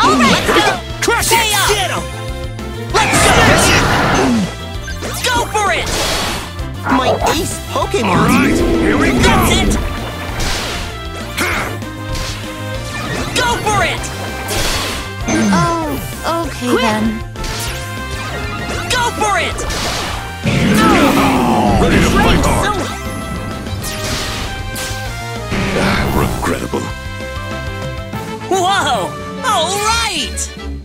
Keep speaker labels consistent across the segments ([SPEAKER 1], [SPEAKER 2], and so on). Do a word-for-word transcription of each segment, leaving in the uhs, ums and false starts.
[SPEAKER 1] All right, let's go!
[SPEAKER 2] Crush
[SPEAKER 1] Stay
[SPEAKER 2] it!
[SPEAKER 1] up!
[SPEAKER 2] Get him!
[SPEAKER 1] Let's go! Go for it!
[SPEAKER 3] My ace Pokemon!
[SPEAKER 2] Alright, here we go!
[SPEAKER 1] That's it! Go for it!
[SPEAKER 4] Oh, okay
[SPEAKER 1] Quick.
[SPEAKER 4] then.
[SPEAKER 1] Go for it!
[SPEAKER 2] Ready to fight hard!
[SPEAKER 1] So
[SPEAKER 2] Ah, regrettable.
[SPEAKER 1] Whoa! All right!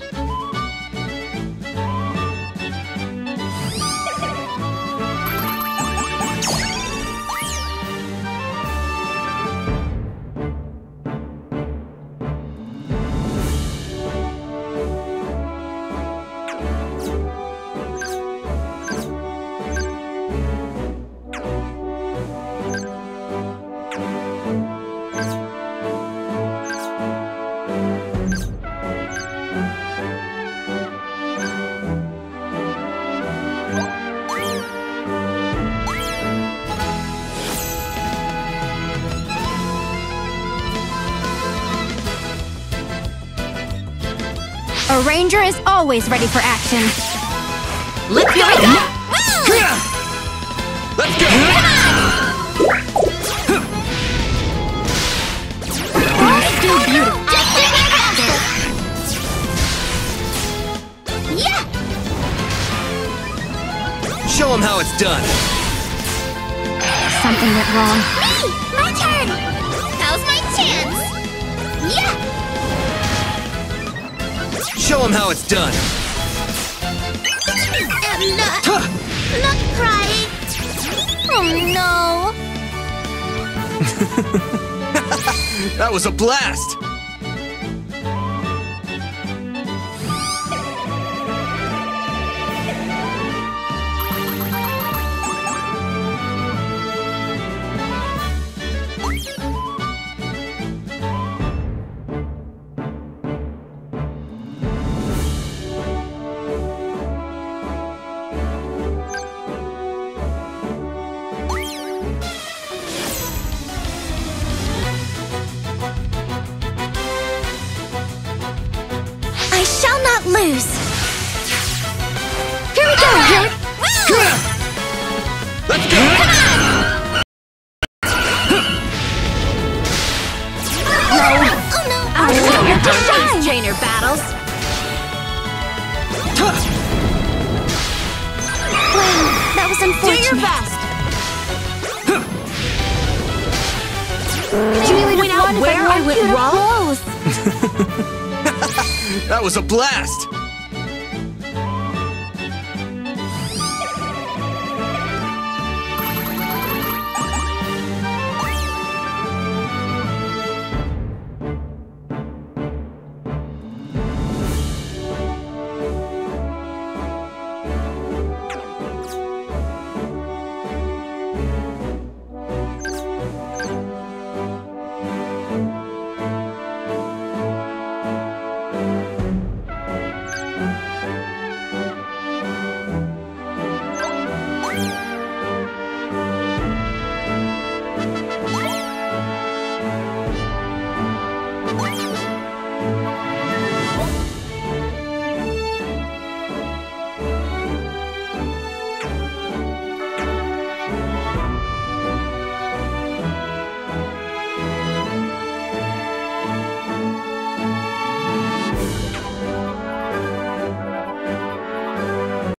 [SPEAKER 4] A ranger is always ready for action.
[SPEAKER 1] Let's go!
[SPEAKER 2] Let's go!
[SPEAKER 4] Still beautiful. Yeah!
[SPEAKER 3] Show him how it's done!
[SPEAKER 4] Something went wrong.
[SPEAKER 5] Me! My turn! Now's my chance! Yeah!
[SPEAKER 3] Show him how it's done!
[SPEAKER 5] I'm not... not crying! Oh no!
[SPEAKER 3] That was a blast!
[SPEAKER 5] I shall not lose!
[SPEAKER 4] Here we go! Here we
[SPEAKER 3] Let's go!
[SPEAKER 5] Oh no!
[SPEAKER 4] I'll show you to shine!
[SPEAKER 1] Trainer battles!
[SPEAKER 4] Wow, that was
[SPEAKER 1] Do
[SPEAKER 4] unfortunate.
[SPEAKER 1] your best!
[SPEAKER 4] Did you really
[SPEAKER 1] Point
[SPEAKER 4] just
[SPEAKER 1] out
[SPEAKER 4] won if
[SPEAKER 1] where
[SPEAKER 4] I
[SPEAKER 1] I went
[SPEAKER 4] you to
[SPEAKER 1] wrong?
[SPEAKER 4] close?
[SPEAKER 3] That was a blast!